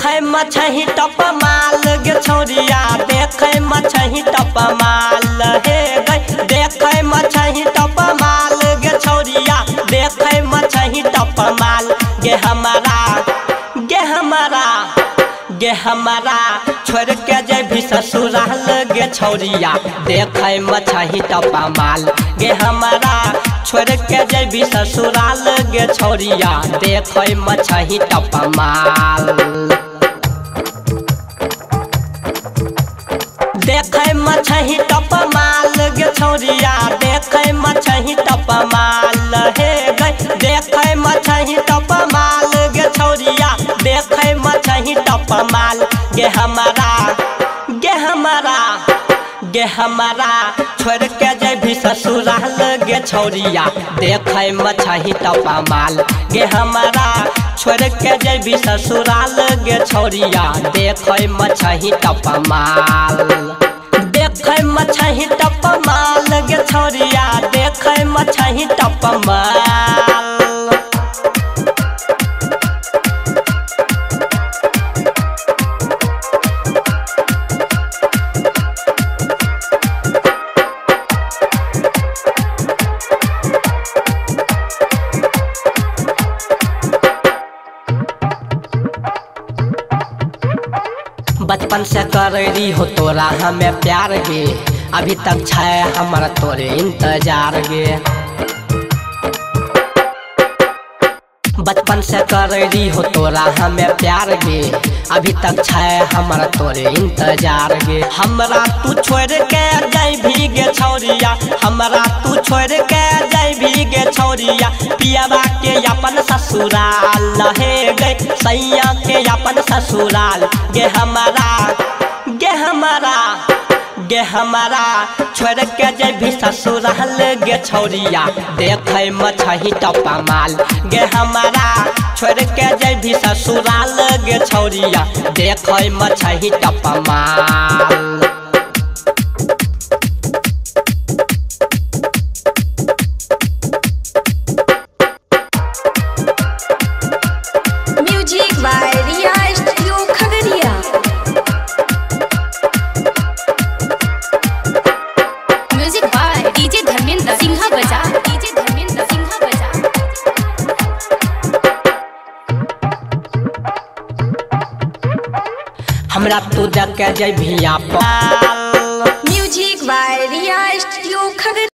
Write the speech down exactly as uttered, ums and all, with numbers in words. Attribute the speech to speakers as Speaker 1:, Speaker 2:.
Speaker 1: देखे मछही टप माल गे छौरिया देखे मछही टप माल हे गई देखे मछही टप माल गे छौरिया देखे मछही टप माल गे हमारा गे हमारा गे हमारा छोड़ के जेभी ससुराल गे छौरिया देखे मछही टप माल गे हमारा छोड़ के जेभी ससुराल गे छौरिया देखे मछही टप माल देखे मछही टप माल गे छौरिया देखे मछही टप माल हे गई देखे मछही टप माल गे छौरिया देखे मछही टप माल गे हमारा गे हमारा गे हमारा छोड़ के जेभी ससुराल गे छौरिया देखे मछही टप माल गे हमारा छोड़ के जेभी ससुराल गे छौरिया देखे मछही टप माल देखे मछही टप माल गे छौरिया देखे मछही टप माल बचपन से कर रही हो तोरा हमें प्यार गे अभी तक छे हमारा तोरे इंतजार गे बचपन से कर रही हो तोरा हमें प्यार गे अभी तक छे हमारा तोरे इंतजार गे हमरा तू छोड़ के जाई भी गे छौरिया हमरा तू छोड़ के जाई भी गे छौरिया पियावा के अपन ससुराल हे गए सैया के अपन ससुराल गे हमारा गे हमारा गे हमारा छोड़ के जेभी ससुराल गे छौरिया देखे मछही टप माल गे हमारा छोड़ के जेभी ससुराल गे छौरिया देखे मछही टप माल
Speaker 2: music by Riya studio Khagaria music by DJ Dharmendra Sinha बजा डीजे धर्मेंद्र सिंहा बजा
Speaker 1: हमरा तू देख के जेभी आप
Speaker 2: music by Riya studio Khagaria.